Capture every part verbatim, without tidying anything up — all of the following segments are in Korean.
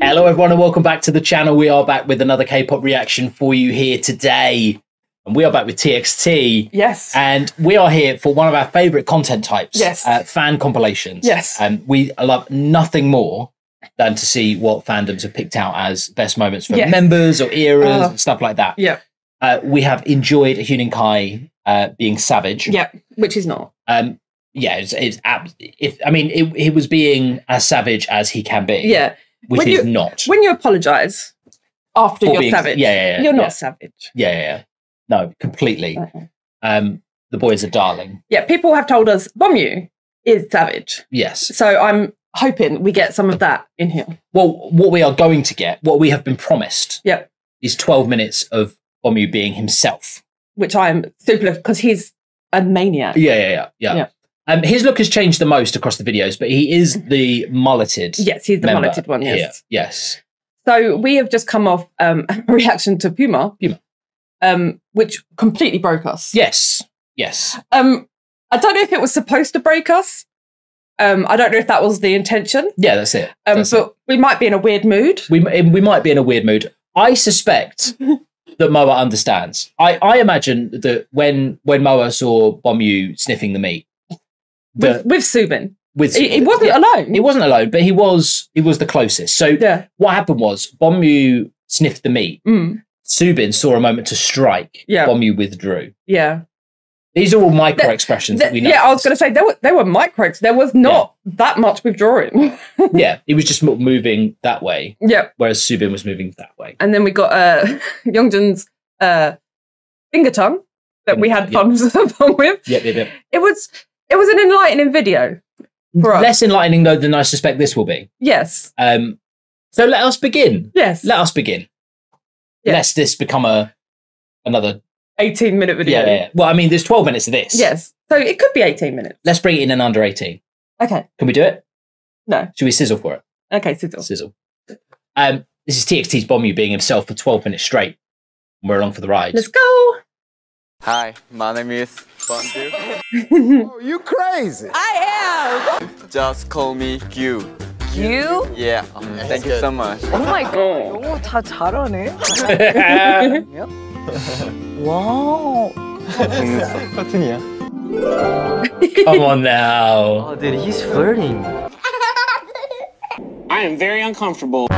Hello everyone and welcome back to the channel. We are back with another K-pop reaction for you here today. And we are back with T X T. Yes. And we are here for one of our favourite content types. Yes. Uh, fan compilations. Yes. And we love nothing more than to see what fandoms have picked out as best moments for yes. members or eras uh, and stuff like that. Yeah. Uh, we have enjoyed Huening Kai uh, being savage. Yeah, which is not. Um, yeah, it's, it's ab- if I mean, it, he was being as savage as he can be. Yeah. Which when is you, not. When you apologise after For you're being, savage, yeah, yeah, yeah, you're yeah. not savage. Yeah, yeah, yeah. No, completely. Uh-huh. Um, the boy is a darling. Yeah, people have told us Bomyu is savage. Yes. So I'm hoping we get some of that in here. Well, what we are going to get, what we have been promised, yep. is twelve minutes of Bomyu being himself. Which I'm super, because he's a maniac. Yeah, yeah, yeah. yeah. yeah. Um, his look has changed the most across the videos, but he is the mulleted. Yes, he's the mulleted one, yes. Here. Yes. So we have just come off um, a reaction to Puma. Puma. Um, which completely broke us. Yes. Yes. Um, I don't know if it was supposed to break us. Um, I don't know if that was the intention. Yeah, that's it. Um, that's but it. we might be in a weird mood. We we might be in a weird mood. I suspect that Moa understands. I, I imagine that when when Moa saw Bomyu sniffing the meat, with, with Soobin, with he, he wasn't yeah, alone. He wasn't alone, but he was he was the closest. So yeah. what happened was Bomyu sniffed the meat. Mm. Soobin saw a moment to strike. Yeah. Bomyu withdrew. Yeah. These are all micro the, expressions the, that we know. Yeah, I was going to say, there were, there were micros. There was not yeah. that much withdrawing. Yeah, he was just moving that way. Yeah. Whereas Soobin was moving that way. And then we got uh, Youngjun's uh, finger tongue that and, we had fun, yeah. fun with. Yep, yep, yep. It was, it was an enlightening video for us. Less enlightening, though, than I suspect this will be. Yes. Um. So let us begin. Yes. Let us begin. Yes. Lest this become a another... eighteen minute video. Yeah, yeah, yeah. Well, I mean, there's twelve minutes of this. Yes. So it could be eighteen minutes. Let's bring it in an under eighteen. Okay. Can we do it? No. Should we sizzle for it? Okay, sizzle. Sizzle. Um, this is T X T's Bomyu being himself for twelve minutes straight. We're along for the ride. Let's go. Hi, my name is Bandu. Oh, you crazy. I am. Just call me Gyu. You? Yeah. Um, thank you so much. Oh my god. 영어 다 잘하네. Wow. 커튼이야. Come on now. Oh, dude, he's flirting. I am very uncomfortable.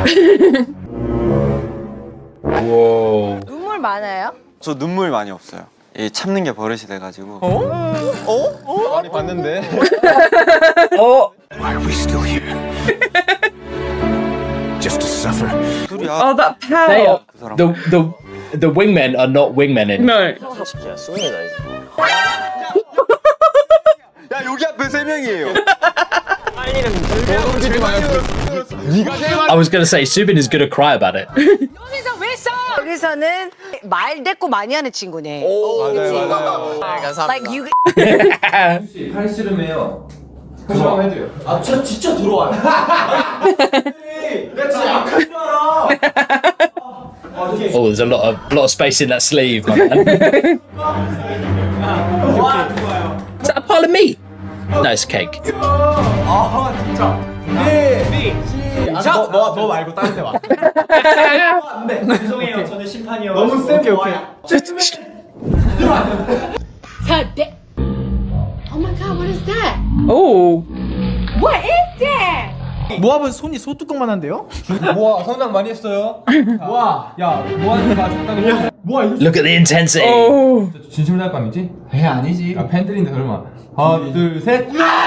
Whoa. 눈물 많아요? 저 눈물 많이 없어요. 이 참는 게 버릇이 돼가지고. 어? 어? 어? 많이 봤는데. 어? Why are we still here? Just to suffer. Oh, that power. They are, the the the wingmen are not wingmen in. No. 야 여기 앞에 세 명이에요. I was gonna say Soobin is gonna cry about it. 여기서 왜 써? 여기서는 말 대꾸 많이 하는 친구네. 오, 맞아요, 맞아요. 감사합니다. Like you. 팔 씨름해요. 한번 해줘요. 아, 저 진짜 들어와요. 내가 진짜 약한 줄 알아. Oh, there's a lot of lot of space in that sleeve, my man. Is that a pile of meat? No, it's a cake. 아, 진짜. 네. 자, 너, 너, 너 말고 다른 데 와. 네, 죄송해요. 저는 심판이요. 너무 세게 와요. Oh my god, what is that? Oh. What is that? 모압은 손이 소뚜껑만 한데요? 모아 성장 많이 했어요. 모아, 야 모아한테 맞췄다는 모아 이거 Look at the intensity. Oh. 진심으로 할 거 아니지? 에 아니지. 아 팬들인데 설마. 하나 둘 셋.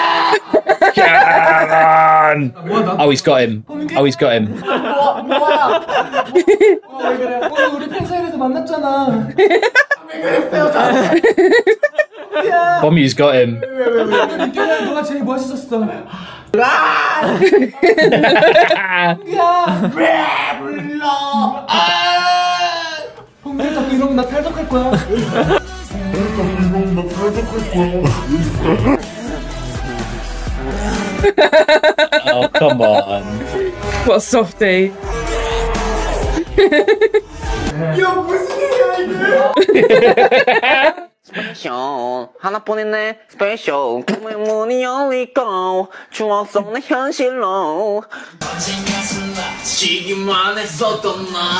Oh, he's got him. Oh, he's got him. 모아 모아. 모아 왜 그래? 오늘 우리 팬사인회에서 만났잖아. 왜 그랬어요? Bomyu's got him. 왜왜왜 너가 제일 멋있었어. 아! 야! 왜 불러? 아! 홍대 자꾸 이러면 나 탈덕할 거야. 이러면 나 탈덕할 거야. Oh, come on. What a softie. 야, 무슨 일이야, 이게? 스테이션 하나뿐이네 스페셜 꿈의 문이 열리고 추억 속 내 현실로 지기만 했었던 나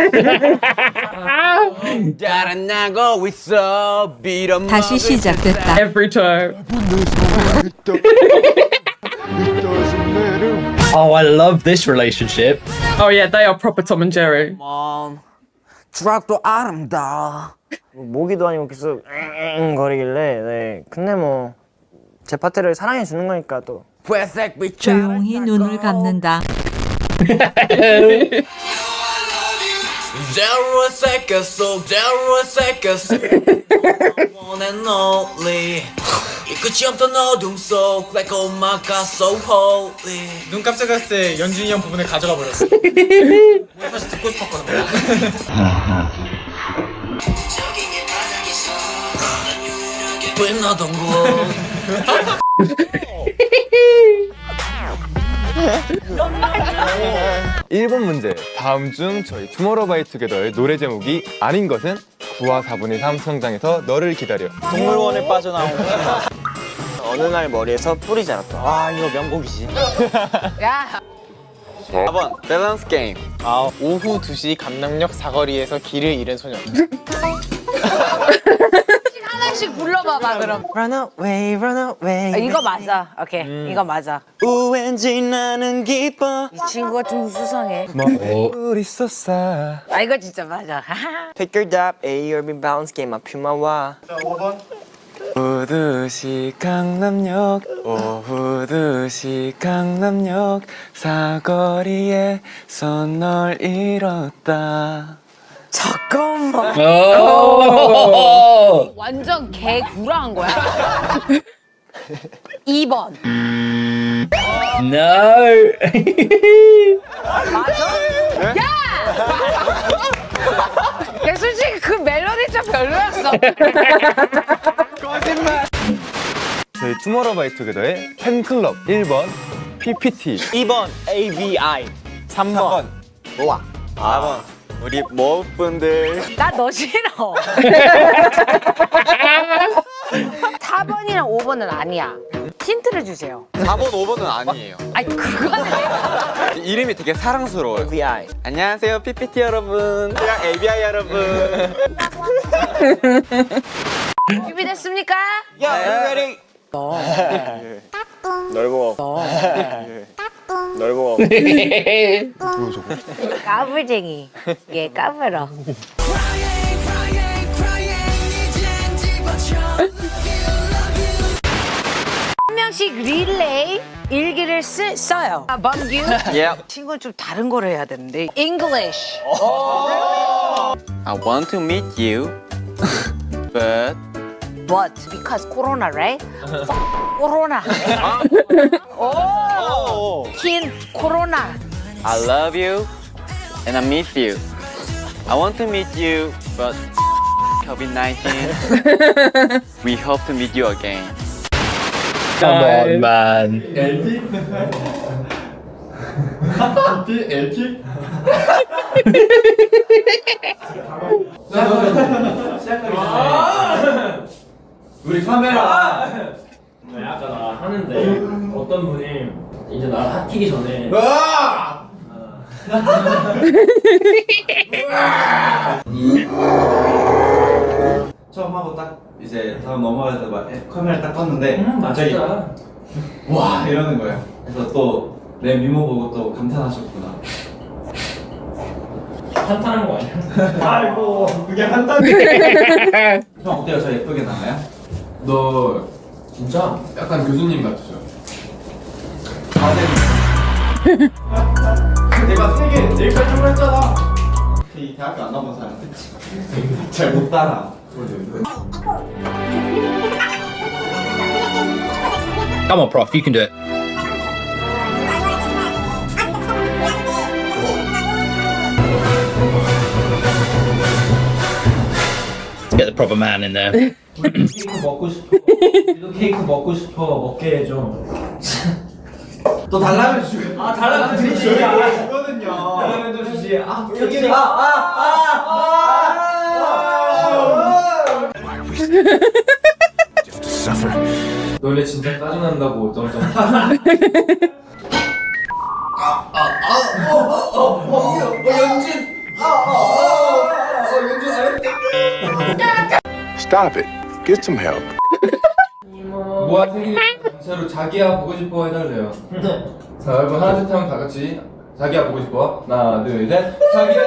자라나고 있어 빌어 다시 시작됐다. Every time. Oh, I love this relationship. Oh yeah, they are proper Tom and Jerry. 추락도 아름다워 모기도 아니고 계속 응 거리길래 네 근데 뭐 제 파트를 사랑해 주는 거니까 또 조용히 눈을 감는다. Zero seconds, so zero seconds. One and only. 이 끝이 없던 어둠 속, like oh my god, so holy. 눈 깜짝했을 때 연준이 형 부분을 가져가 버렸어. 사실 듣고 싶었거든. 빛나던 곳. 일 번 문제. 다음 중 저희 투모로우바이투게더의 노래 제목이 아닌 것은 구와 사분의 삼 성장에서 너를 기다려. 동물원에 빠져나온 어느 날 머리에서 뿔이 자랐다. 아 이거 명곡이지. 야. 사 번 밸런스 게임. 아, 오후 두 시 감남역 사거리에서 길을 잃은 소년. 하나씩 불러봐봐 그럼. Run away, run away. 아, 이거 맞아. 오케이, 음. 이거 맞아. 왠지 나는 기뻐. 이 친구가 좀 수상해. 우리 쏘싸. 아 이거 진짜 맞아. Pick your dap, A or B balance game, 아 퓨마와. 자, 오 번. 오후 두 시 강남역 오후 두 시 강남역 사거리에서 널 잃었다. 잠깐만. Oh. 완전 개구라한 거야. 이 번. No. 맞아? 야! 야 솔직히 그 멜로디 좀 별로였어. 거짓말. 저희 투모로우바이투게더의 팬클럽 일 번 피피티, 이 번 A B I, 삼 번 모아, 사 번 우리 모분들. 나 너 싫어. 사 번이랑 오 번은 아니야. 힌트를 주세요. 사 번, 오 번은 아니에요. 아니 그거는 이름이 되게 사랑스러워요. A B I. 안녕하세요 피피티 여러분. 그냥 에이비아이 여러분. 준비됐습니까? 야, ready? 너. 널 보고. 너. 널 보고. 까불쟁이. 얘 까불어. 한 명씩 릴레이 일기를 쓰, 써요. 아, 범규. Yep. 친구는 좀 다른 걸 해야 되는데. English. I want to meet you, but But because Corona, right? Corona. 오. 킨 Corona. I love you and I miss you. I want to meet you, but COVID nineteen. We hope to meet you again. Come on, man. 엘피? 엘피? 엘피? 우리 카메라 아까 나 하는데 어떤 분이 이제 나 핫히기 전에 처음 하고 딱 이제 다음 넘어가서 막 카메라 딱 껐는데 음, 갑자기 맞다. 와 이러는 거예요. 그래서 또 내 미모 보고 또 감탄하셨구나. 한탄한 거 아니야? 아이고 그게 한탄. 형 어때요? 저 예쁘게 나와요? 너 진짜 약간 교수님 같으셔. 내가 세 개 내일까지 좀 했잖아. 이 대학교 안 나온 사람들 잘 못 따라. Come on, prof, you can do it. Let's get the proper man in there. 케이크 먹고 싶어. 우리도 케이크 먹고 싶어. 먹게 해줘. 또 달라면 주지. 아 달라면 드리지. 주거든요. 달라면 또 주지. 아 여기 아아아아 Just to suffer. 너네 진짜 짜증난다고 점점. Stop it. Get some help. 모아 생일 단체로 자기야 보고 싶어 해달래요. 자 여러분 하나 둘 하면 다 같이 자기야 보고 싶어. 하나 둘 셋. 자기야.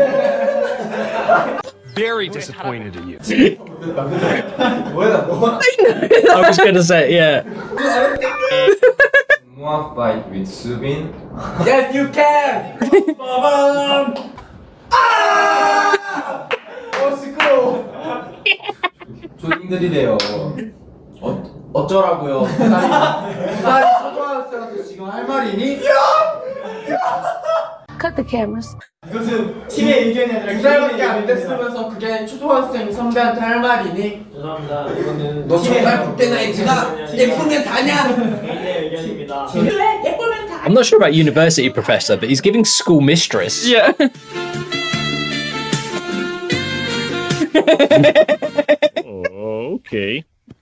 Very disappointed in you. 뭐야 뭐? I was gonna say, yeah. 모아 fight with 수빈. Yes, you can. 아! 어 시끄러워. 조딩들이래요. 어 어쩌라고요? 부산이 부산이 초등학생한테 지금 할 말이니? Cut the cameras. 이것은 팀의 의견이 아니라 두 살밖에 안 됐으면서 그게 초등학생 선배한테 할 말이니? 죄송합니다. 이거는 너 정말 그때 나이트가 예쁘면 다냐? 개인의 의견입니다. 예쁘면 다. I'm not sure about university professor, but he's giving school mistress. Yeah. Oh, okay.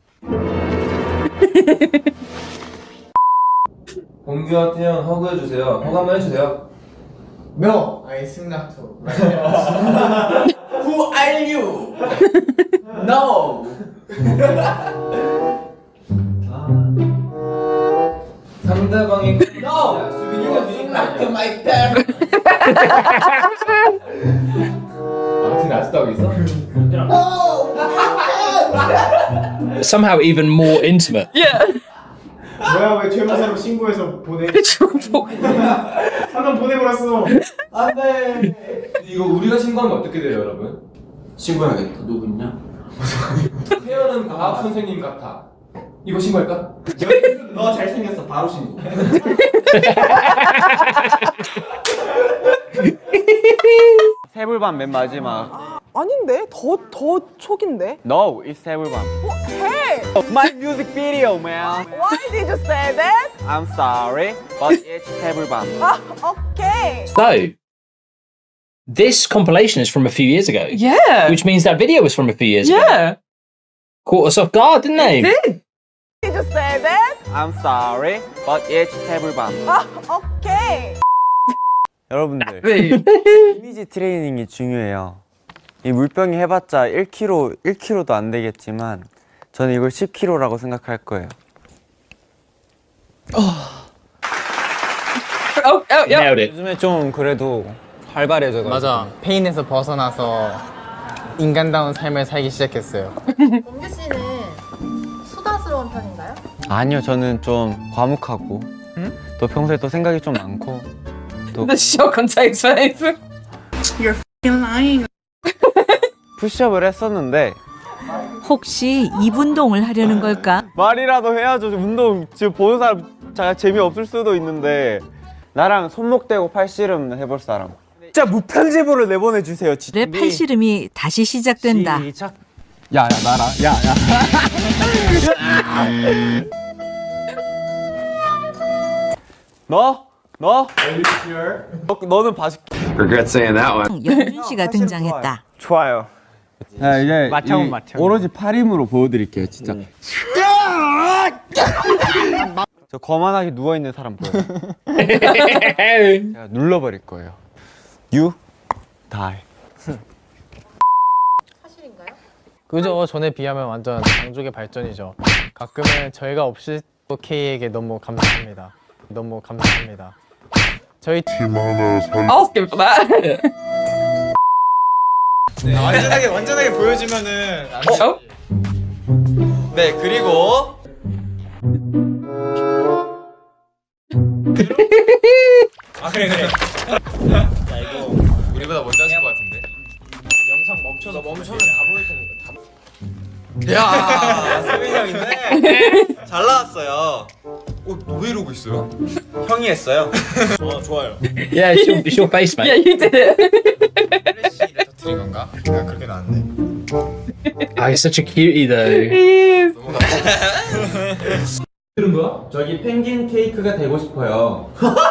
봉규와 태연 허그해주세요. 허그 한번 해주세요. No, I sing not to. Who are you? No. 상대방이 No. 수빈이가 Sing not to my parents. 아 지금 아직도 하고 있어? Somehow even more intimate. Yeah. 뭐야 왜 죄무사로 신고해서 보내? 한번 보내버렸어. 안돼. 이거 우리가 신고하면 어떻게 돼요 여러분? 신고해야겠다. 누구 있냐? 태연은 과학 선생님 같아. 이거 신고할까? 너 잘생겼어. 바로 신고. 세불밤 맨 마지막. 아닌데? 더, 더 촉인데? No, it's 세불밤. Hey! My music video, man. Why did you say that? I'm sorry, but it's 세불밤. Ah, okay. So, this compilation is from a few years ago. Yeah. Which means that video was from a few years ago. Yeah. Caught us off guard, didn't they? Did. Did you say that? I'm sorry, but it's 세불밤. Ah, okay. 여러분들, 이미지 트레이닝이 중요해요. 이 물병이 해봤자 일 킬로그램, 일 킬로그램도 안 되겠지만 저는 이걸 십 킬로그램라고 생각할 거예요. Oh, oh, yeah. Nailed it. 요즘에 좀 그래도 활발해져가지고 맞아. 페인에서 벗어나서 인간다운 삶을 살기 시작했어요. 범규 씨는 수다스러운 편인가요? 아니요, 저는 좀 과묵하고 응? 또 평소에 또 생각이 좀 많고 또 The shock on Tate's face. You're f***ing lying. 푸시업을 했었는데 혹시 입운동을 하려는 걸까? 말이라도 해야죠. 운동 지금 보는 사람 잘 재미없을 수도 있는데 나랑 손목 대고 팔씨름 해볼 사람. 진짜 무편집으로 내보내주세요. 내 팔씨름이 다시 시작된다. 시작. 야야 나라 야야. 너? 너? 너? 너는 봐줄게. Regret saying that one. 영준 씨가 등장했다. 좋아요. 자 이제 마태형, 마태형. 오로지 팔 힘으로 보여드릴게요. 진짜. 저 거만하게 누워있는 사람 보여요. 제가 눌러버릴 거예요. You die. 사실인가요? 그죠? 전에 비하면 완전 강족의 발전이죠. 가끔은 저희가 없을 또 K에게 너무 감사합니다. 너무 감사합니다. 저희 팀 하나 산... I'll skip for that. 네, 완전하게 완전하게 보여주면은 안 돼. 어? 네, 그리고 아 그래 그래. 야 이거 우리보다 먼저 하실 것 같은데. 영상 멈춰서 멈춰면 다 보일 테니까 다. 야, 수빈이 형인데 잘 나왔어요. 어, 왜 이러고 있어요? 형이 했어요. 좋아, 좋아요. Yeah, it's your, it's your face, mate. Yeah, you did it. 플래시를 터뜨린 건가? 내가 그렇게 나왔네. Oh, he's such a cutie, though. He is. 들은 거야? 저기 펭귄 케이크가 되고 싶어요.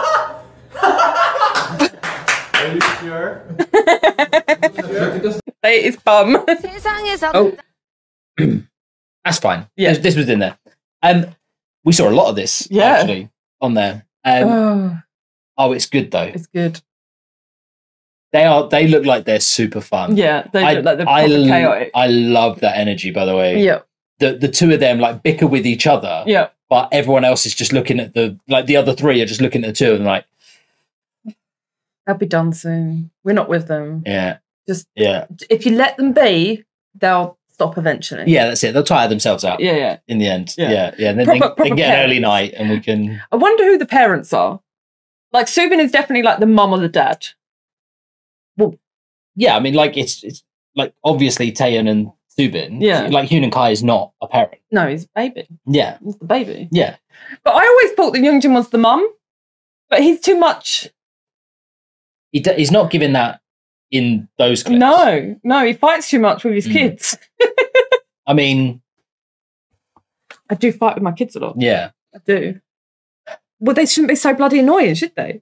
Are you sure? Tate is bum. 세상에서 Oh. That's fine. Yeah, this, this was in there. Um, we saw a lot of this Yeah. actually on there. Um, Oh, oh, it's good though. it's good. They are. They look like they're super fun. Yeah, they I, look like they're I, proper l- chaotic. I love that energy. By the way, Yeah. The the two of them like bicker with each other. Yeah. But everyone else is just looking at the like the other three are just looking at the two of them like They'll be done soon. We're not with them. yeah Just yeah if you let them be, they'll stop eventually. yeah that's it. They'll tire themselves out. Yeah, yeah. In the end, Yeah. yeah yeah. And then Proper- they, they proper can get an early parents. night and we can. I wonder who the parents are. Like Subin is definitely like the mum or the dad. Yeah, I mean, like it's it's like obviously Taeyeon and Subin. Yeah. Like Hyun and Kai is not a parent. No, he's a baby. Yeah. He's the baby. Yeah. But I always thought that Youngjin was the mum. But he's too much. He d- he's not giving that in those clips. No, no, he fights too much with his Mm. kids. I mean, I do fight with my kids a lot. yeah. I do. Well, they shouldn't be so bloody annoying, should they?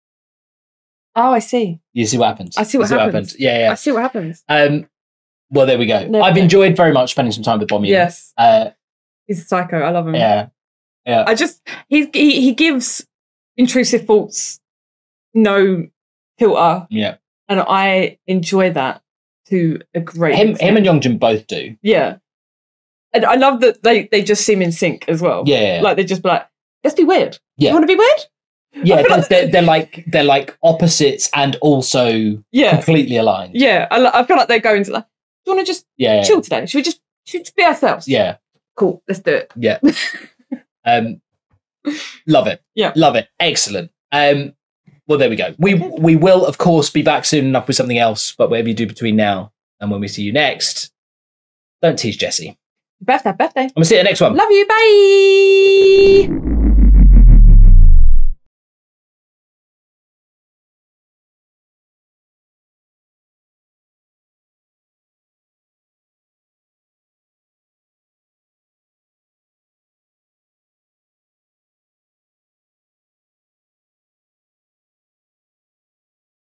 Oh, I see. You see what happens. I see what You happens. Yeah, yeah. I see what happens. Um, well, there we go. There we I've go. enjoyed very much spending some time with Bomb. Yes. Uh, He's a psycho. I love him. yeah. Yeah. I just he he, he gives intrusive thoughts no filter, yeah. and I enjoy that to a great Him, extent. him and Youngjin both do. Yeah, and I love that they they just seem in sync as well. Yeah, yeah, yeah. Like they just be like, let's be weird. Yeah. You want to be weird? Yeah, they're, they're, they're like they're like opposites and also Yeah. completely aligned. Yeah, I, lo- I feel like they're going to like, do you want to just Yeah, yeah. chill today? Should we just should we just be ourselves? Yeah, Cool, let's do it. yeah. um, love it. Yeah. Love it. Excellent. Um, well, there we go. We we will of course be back soon enough with something else. But whatever you do between now and when we see you next, don't tease Jessie. Birthday, birthday. I'm gonna see you next one. Love you. Bye.